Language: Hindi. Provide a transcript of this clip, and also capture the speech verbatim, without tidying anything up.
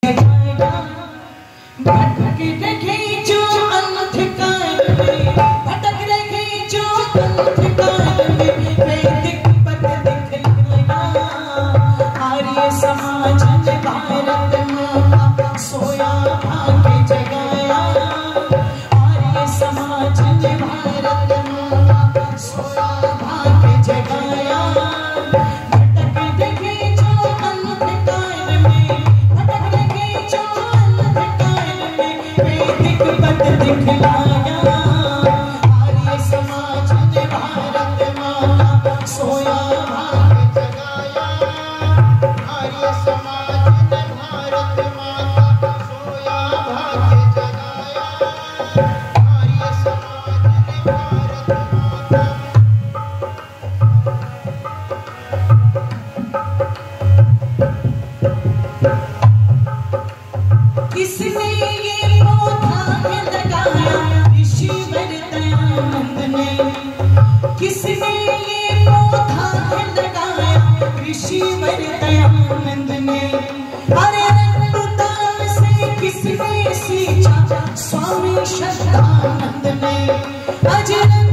भटक रहे जो अंधकार में, भटक रहे जो अंधकार में, वैदिक पथ दिखलाया। आर्य समाज ने भारत माँ का सोया भाग्य जगाया। आर्य समाज ने भारत माँ का सोया भाग्य जगाया। भटक रहे जो अंधकार में, भटक रहे जो अंधकार में, वैदिक पथ दिखलाया। आर्य समाज ने भारत माँ का सोया भाग्य जगाया। आर्य समाज ने भारत माँ का सोया भाग्य जगाया। आर्य समाज ने भारत माँ किसने ये पौधा लगाया? ऋषिवर दयानंद ने। किसने ये पौधा लगाया? ऋषिवर दयानंद ने। अरे रक्तदान से किसने सींचा? स्वामी श्रद्धानंद ने। अजय